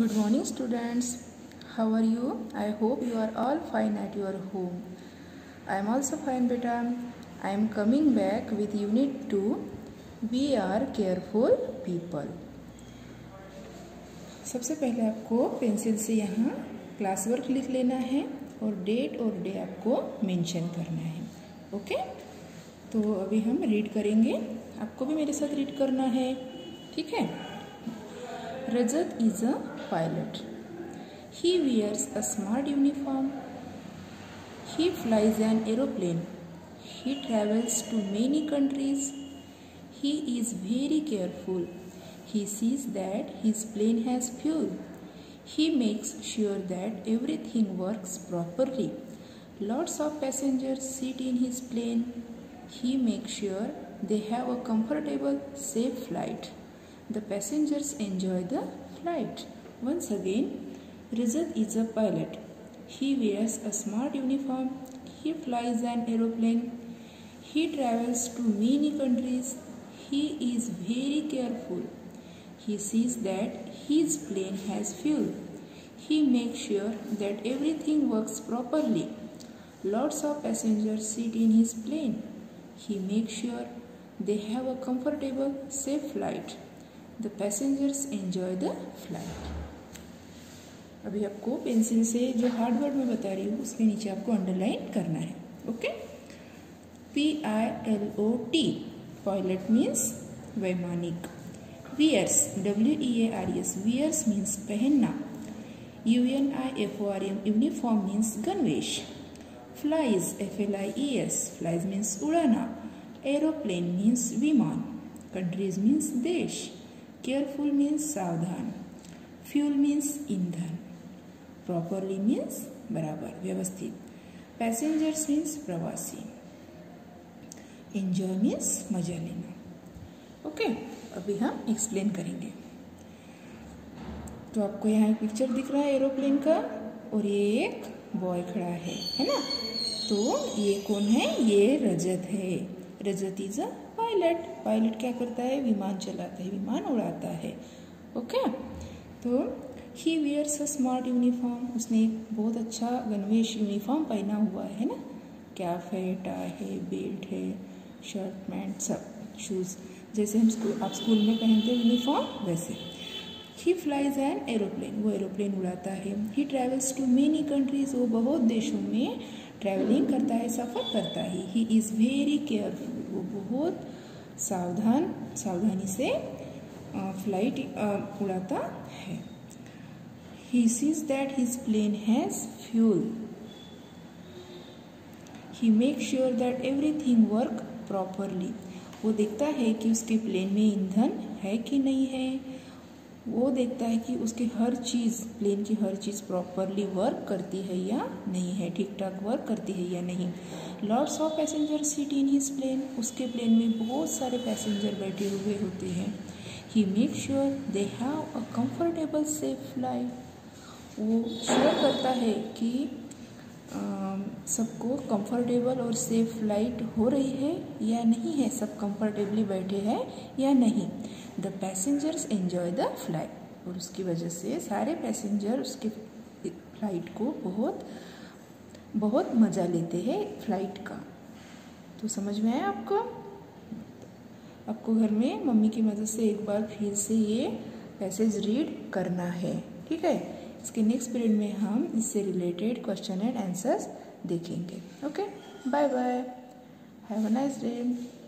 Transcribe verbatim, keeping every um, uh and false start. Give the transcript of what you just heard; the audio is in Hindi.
Good morning, students. How are you? I hope you are all fine at your home. I am also fine, beta. I am coming back with Unit two. We are careful people. सबसे पहले आपको पेंसिल से यहाँ क्लास वर्क लिख लेना है और डेट और डे आपको मेंशन करना है. ओके, तो अभी हम रीड करेंगे. आपको भी मेरे साथ रीड करना है, ठीक है. Rajat is a pilot. He wears a smart uniform. He flies an aeroplane. He travels to many countries. He is very careful. He sees that his plane has fuel. He makes sure that everything works properly. Lots of passengers sit in his plane. He makes sure they have a comfortable, safe flight. The passengers enjoy the flight. Once again, Rajat is a pilot. He wears a smart uniform. He flies an aeroplane. He travels to many countries. He is very careful. He sees that his plane has fuel. He makes sure that everything works properly. Lots of passengers sit in his plane. He makes sure they have a comfortable, safe flight. The passengers enjoy the flight. अभी आपको पेंसिल से जो हार्ड वर्ड में बता रही हूँ उसके नीचे आपको अंडरलाइन करना है. Okay, P I L O T, pilot means वैमानिक. Wears, W E A R S, wears means पहनना. U N I F O R M, uniform means गणवेश. Flies, F L I E S, flies means उड़ाना. एरोप्लेन मीन्स विमान. कंट्रीज मीन्स देश. केयरफुल मीन्स सावधान. फ्यूल मीन्स ईंधन. प्रॉपरली मीन्स बराबर, व्यवस्थित. पैसेंजर्स मीन्स प्रवासी. एंजॉय मीन्स मजा लेना. ओके, अभी हम एक्सप्लेन करेंगे. तो आपको यहाँ एक पिक्चर दिख रहा है एरोप्लेन का और ये एक बॉय खड़ा है है ना. तो ये कौन है? ये रजत है. Rajat is a pilot. Pilot क्या करता है? विमान चलाता है, विमान उड़ाता है. ओके, तो he wears a smart uniform. उसने एक बहुत अच्छा गणवेश यूनिफॉर्म पहना हुआ है ना. कैप है, टाई है, बेल्ट है, शर्ट, पैंट, सब शूज़, जैसे हम स्कूल आप स्कूल में पहनते हैं यूनिफॉर्म वैसे. ही फ्लाइज एन एरोप्लेन, वो एरोप्लेन उड़ाता है. He travels to many countries, वो बहुत देशों में ट्रैवलिंग करता है, सफ़र करता है. ही इज़ वेरी केयरफुल, वो बहुत सावधान सावधानी से फ्लाइट उड़ाता है. He sees that his plane has fuel. He make sure that everything work properly. वो देखता है कि उसके प्लेन में ईंधन है कि नहीं है. वो देखता है कि उसकी हर चीज़, प्लेन की हर चीज़ प्रॉपरली वर्क करती है या नहीं है, ठीक ठाक वर्क करती है या नहीं. Lots of passenger seat in his plane. उसके प्लेन में बहुत सारे पैसेंजर बैठे हुए होते हैं. He make sure they have a comfortable safe flight. वो श्योर करता है कि सबको कंफर्टेबल और सेफ फ्लाइट हो रही है या नहीं है, सब कंफर्टेबली बैठे हैं या नहीं. The passengers enjoy the flight. और उसकी वजह से सारे पैसेंजर उसके फ्लाइट को बहुत बहुत मज़ा लेते हैं फ्लाइट का. तो समझ में आया आपको? आपको घर में मम्मी की मदद से एक बार फिर से ये पैसेज रीड करना है, ठीक है. इसके नेक्स्ट पीरियड में हम इससे रिलेटेड क्वेश्चन एंड आंसर्स देखेंगे. Okay, bye bye, have a nice day.